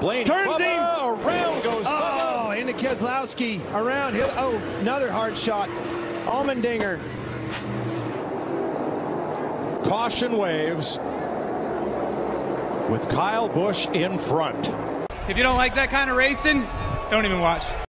Blaney. Turns him. Around goes Bubba. Oh, into Keselowski. Around. Oh, another hard shot. Allmendinger. Caution waves with Kyle Busch in front. If you don't like that kind of racing, don't even watch.